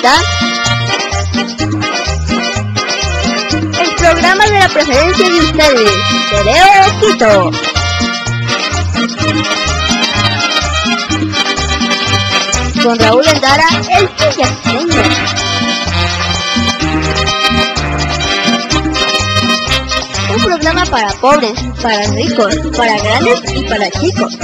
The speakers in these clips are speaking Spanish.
presenta el programa de la preferencia de ustedes, Tereo Quito. Con Raúl Endara, el Villaseño. Un programa para pobres, para ricos, para grandes y para chicos.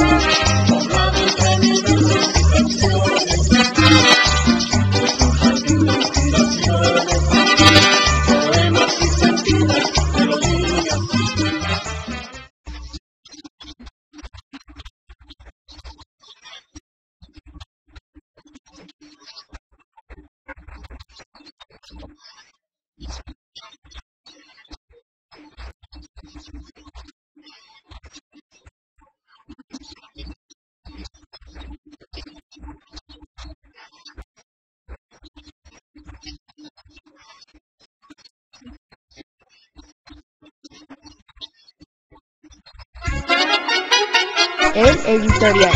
El editorial.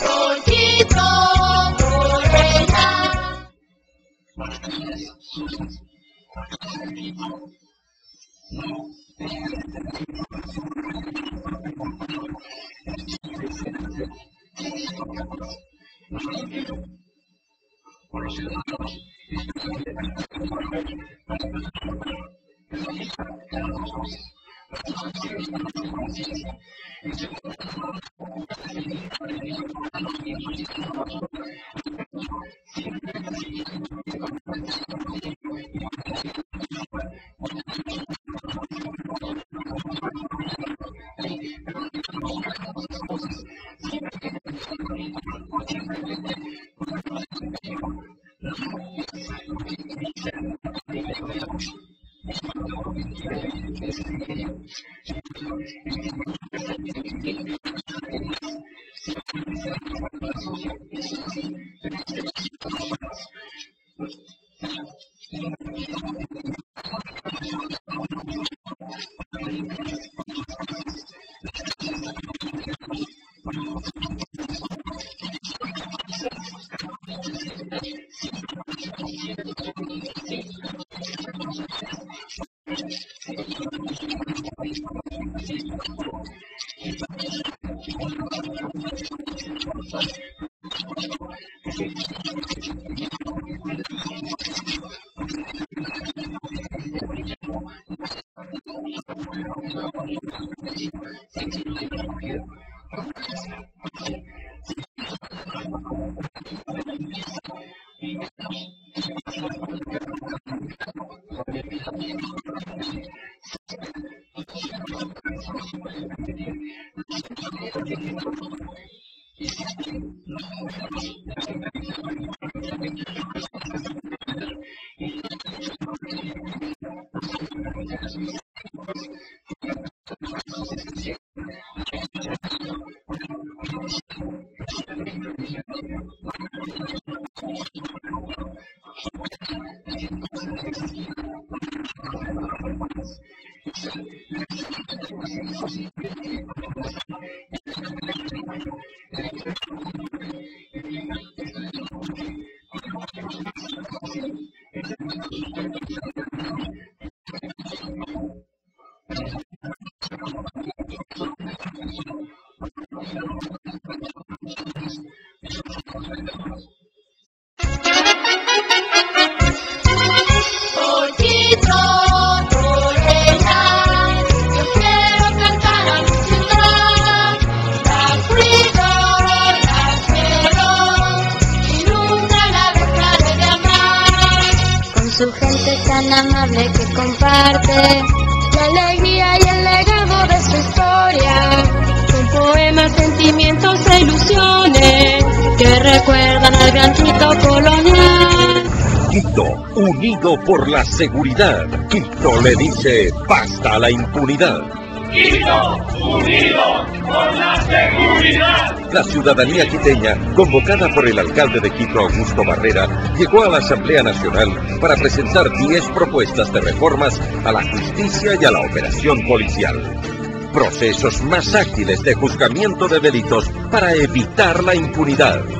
Su gente tan amable que comparte la alegría y el legado de su historia, con poemas, sentimientos e ilusiones que recuerdan al gran Quito colonial. Quito, unido por la seguridad. Quito le dice basta a la impunidad. Quito, unido por la seguridad. La ciudadanía quiteña, convocada por el alcalde de Quito, Augusto Barrera, llegó a la Asamblea Nacional para presentar 10 propuestas de reformas a la justicia y a la operación policial. Procesos más ágiles de juzgamiento de delitos para evitar la impunidad.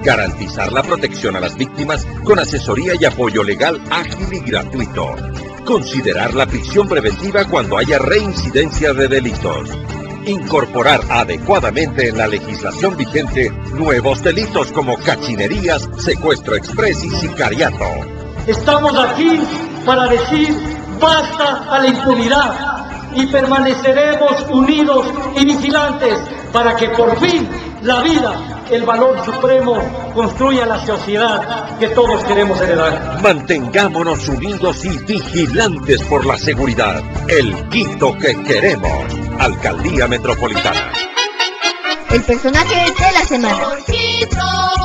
Garantizar la protección a las víctimas con asesoría y apoyo legal ágil y gratuito. Considerar la prisión preventiva cuando haya reincidencia de delitos. Incorporar adecuadamente en la legislación vigente nuevos delitos como cachinerías, secuestro express y sicariato. Estamos aquí para decir basta a la impunidad y permaneceremos unidos y vigilantes para que por fin la vida, el valor supremo, construya la sociedad que todos queremos heredar. Mantengámonos unidos y vigilantes por la seguridad. El Quito que queremos. Alcaldía Metropolitana. El personaje de la semana.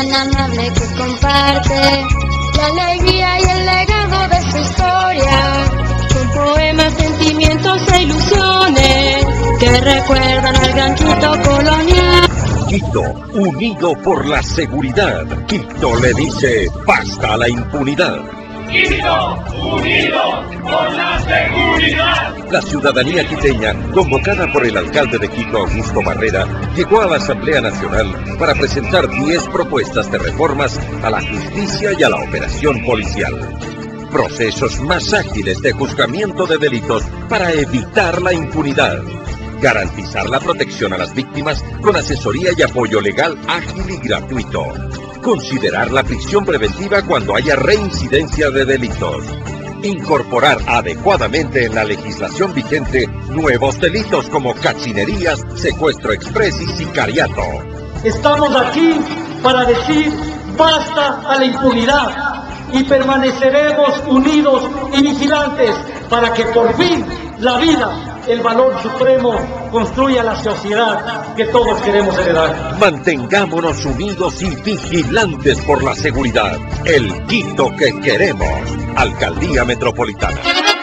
tan amable que comparte la alegría y el legado de su historia, con poemas, sentimientos e ilusiones que recuerdan al gran Quito colonial. Quito, unido por la seguridad. Quito le dice basta a la impunidad. Quito, unido por la seguridad. La ciudadanía quiteña, convocada por el alcalde de Quito, Augusto Barrera, llegó a la Asamblea Nacional para presentar 10 propuestas de reformas a la justicia y a la operación policial. Procesos más ágiles de juzgamiento de delitos para evitar la impunidad. Garantizar la protección a las víctimas con asesoría y apoyo legal ágil y gratuito. Considerar la prisión preventiva cuando haya reincidencia de delitos. Incorporar adecuadamente en la legislación vigente nuevos delitos como cachinerías, secuestro exprés y sicariato. Estamos aquí para decir basta a la impunidad y permaneceremos unidos y vigilantes para que por fin la vida, el valor supremo, construya la sociedad que todos queremos heredar. Mantengámonos unidos y vigilantes por la seguridad. El Quito que queremos. Alcaldía Metropolitana.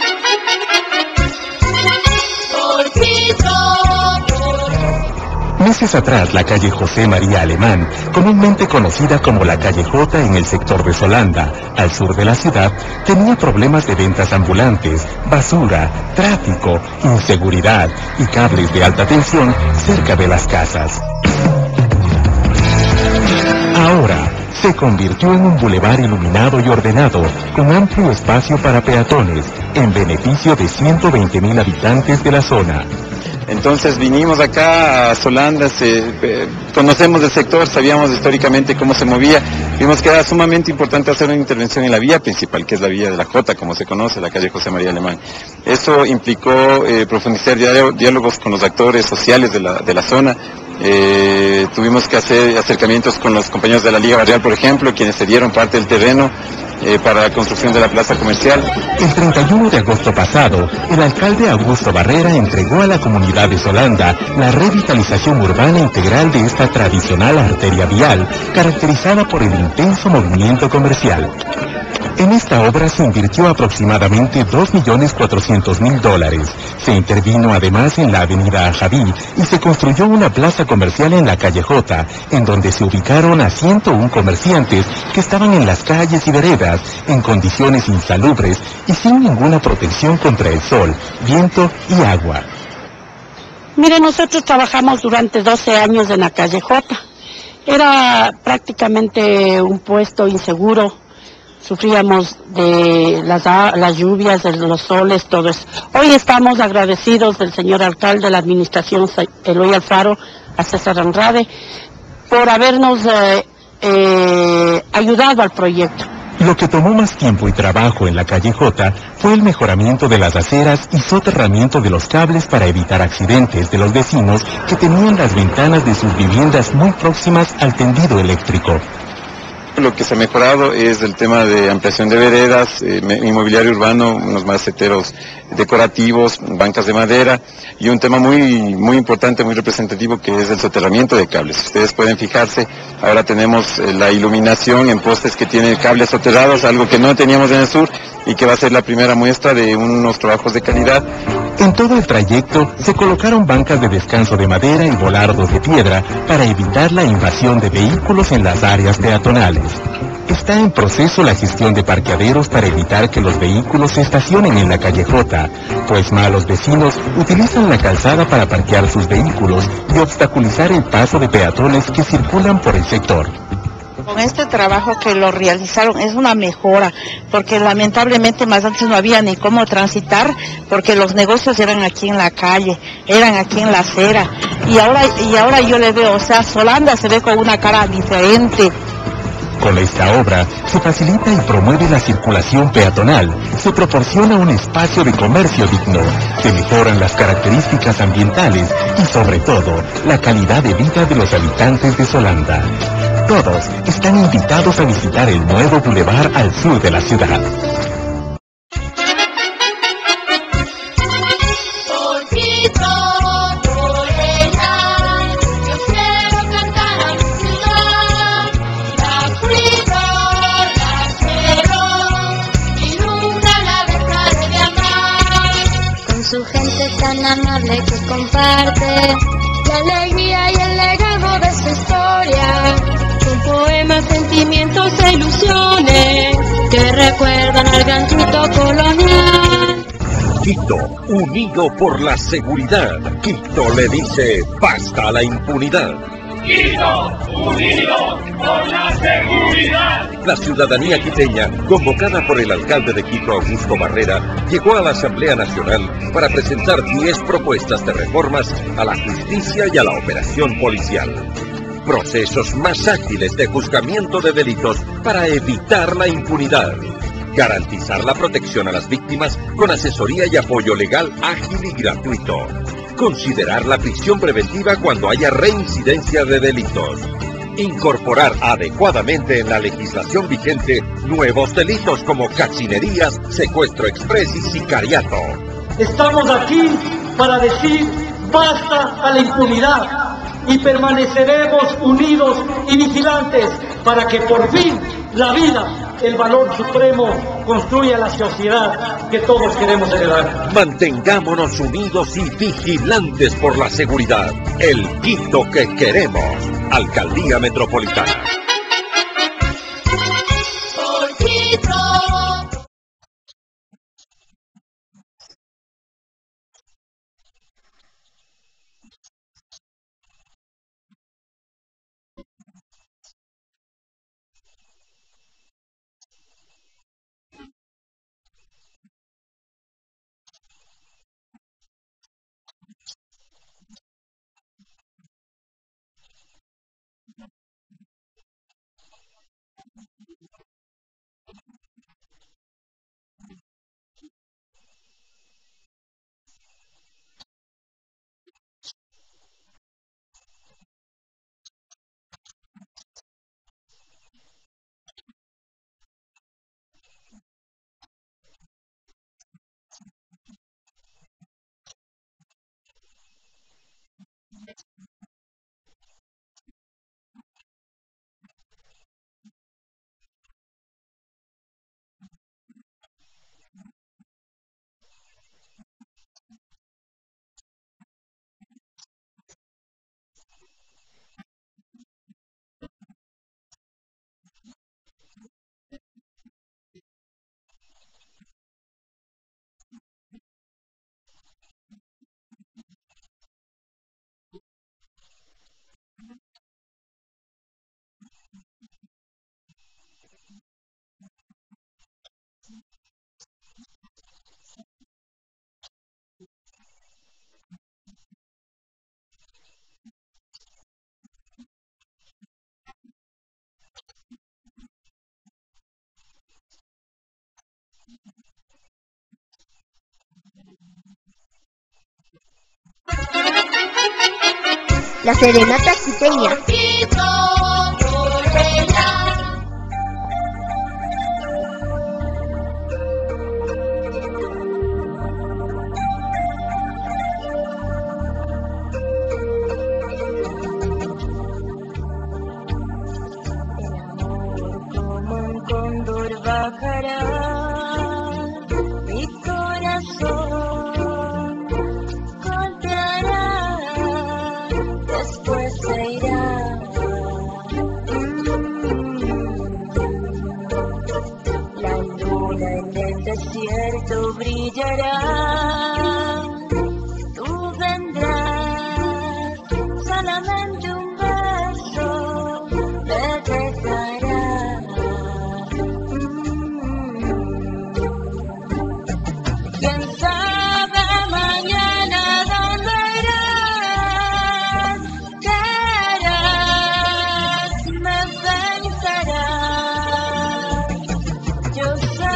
Por Quito. Meses atrás, la calle José María Alemán, comúnmente conocida como la calle J en el sector de Solanda, al sur de la ciudad, tenía problemas de ventas ambulantes, basura, tráfico, inseguridad y cables de alta tensión cerca de las casas. Ahora, se convirtió en un bulevar iluminado y ordenado, con amplio espacio para peatones, en beneficio de 120.000 habitantes de la zona. Entonces vinimos acá a Solanda, conocemos el sector, sabíamos históricamente cómo se movía, vimos que era sumamente importante hacer una intervención en la vía principal, que es la vía de la Jota, como se conoce, la calle José María Alemán. Eso implicó profundizar diálogos con los actores sociales de la zona. Tuvimos que hacer acercamientos con los compañeros de la Liga Barrial, por ejemplo, quienes cedieron parte del terreno para la construcción de la plaza comercial. El 31 de agosto pasado, el alcalde Augusto Barrera entregó a la comunidad de Solanda la revitalización urbana integral de esta tradicional arteria vial, caracterizada por el intenso movimiento comercial. En esta obra se invirtió aproximadamente $2.400.000. Se intervino además en la avenida Ajaví y se construyó una plaza comercial en la calle J, en donde se ubicaron a 101 comerciantes que estaban en las calles y veredas, en condiciones insalubres y sin ninguna protección contra el sol, viento y agua. Mire, nosotros trabajamos durante 12 años en la calle J. Era prácticamente un puesto inseguro. Sufríamos de las lluvias, de los soles, todo eso. Hoy estamos agradecidos del señor alcalde de la administración Eloy Alfaro, a César Andrade, por habernos ayudado al proyecto. Lo que tomó más tiempo y trabajo en la calle J fue el mejoramiento de las aceras y soterramiento de los cables para evitar accidentes de los vecinos que tenían las ventanas de sus viviendas muy próximas al tendido eléctrico. Lo que se ha mejorado es el tema de ampliación de veredas, inmobiliario urbano, unos maceteros decorativos, bancas de madera y un tema muy importante, muy representativo, que es el soterramiento de cables. Ustedes pueden fijarse, ahora tenemos la iluminación en postes que tienen cables soterrados, algo que no teníamos en el sur y que va a ser la primera muestra de unos trabajos de calidad. En todo el trayecto se colocaron bancas de descanso de madera y volardos de piedra para evitar la invasión de vehículos en las áreas peatonales. Está en proceso la gestión de parqueaderos para evitar que los vehículos se estacionen en la calle J, pues malos vecinos utilizan la calzada para parquear sus vehículos y obstaculizar el paso de peatones que circulan por el sector. Con este trabajo que lo realizaron es una mejora, porque lamentablemente más antes no había ni cómo transitar, porque los negocios eran aquí en la calle, eran aquí en la acera, y ahora yo le veo, o sea, Solanda se ve con una cara diferente. Con esta obra se facilita y promueve la circulación peatonal, se proporciona un espacio de comercio digno, se mejoran las características ambientales y sobre todo la calidad de vida de los habitantes de Solanda. Todos están invitados a visitar el nuevo bulevar al sur de la ciudad. tan amable que comparte la alegría y el legado de su historia, con poemas, sentimientos e ilusiones que recuerdan al ganchito colonial. Quito, unido por la seguridad. Quito le dice basta a la impunidad. Quito, unido por la seguridad. La ciudadanía quiteña, convocada por el alcalde de Quito, Augusto Barrera, llegó a la Asamblea Nacional para presentar 10 propuestas de reformas a la justicia y a la operación policial. Procesos más ágiles de juzgamiento de delitos para evitar la impunidad. Garantizar la protección a las víctimas con asesoría y apoyo legal ágil y gratuito. Considerar la prisión preventiva cuando haya reincidencia de delitos. Incorporar adecuadamente en la legislación vigente nuevos delitos como cachinerías, secuestro express y sicariato. Estamos aquí para decir basta a la impunidad y permaneceremos unidos y vigilantes para que por fin la vida, el valor supremo, construya la sociedad que todos queremos heredar. Mantengámonos unidos y vigilantes por la seguridad. El Quito que queremos. Alcaldía Metropolitana. La serenata quiteña. Desierto brillará, tú vendrás, solamente un beso te dejará. ¿Quién sabe mañana dónde irás? ¿Qué harás? Me pensarás. Yo sé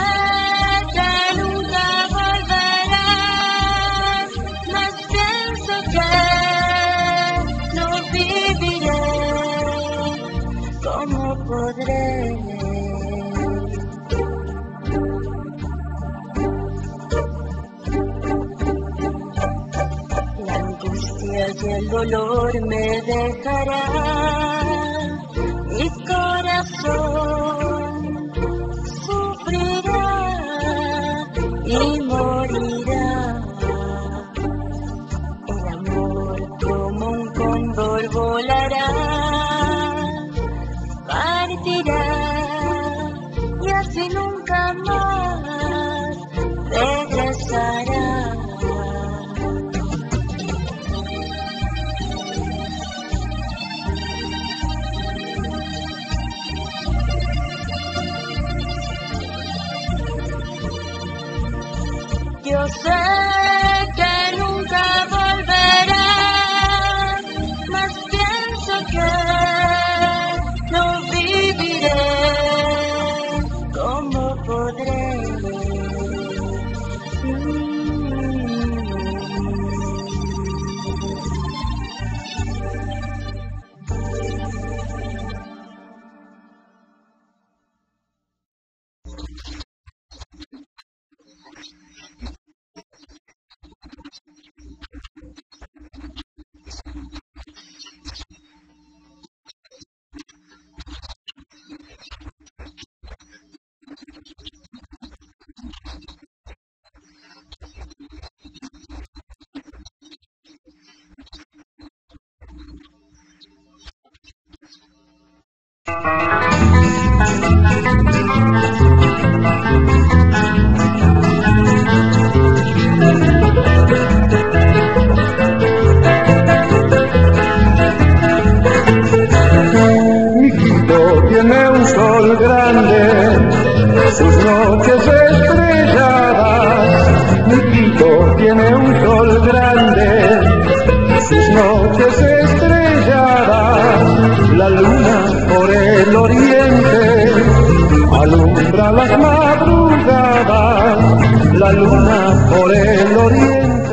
la angustia y el dolor me dejará, mi corazón sufrirá y morirá. Yo sé que nunca volverá, mas pienso que no viviré. ¿Cómo podré? Tiene un sol grande, sus noches estrelladas. Mi Quito tiene un sol grande, sus noches estrelladas. La luna por el oriente alumbra las madrugadas. La luna por el oriente